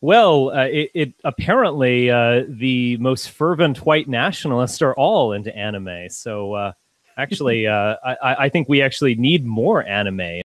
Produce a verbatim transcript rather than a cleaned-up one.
Well, uh, it, it apparently uh, the most fervent white nationalists are all into anime. So uh, actually, uh, I, I think we actually need more anime.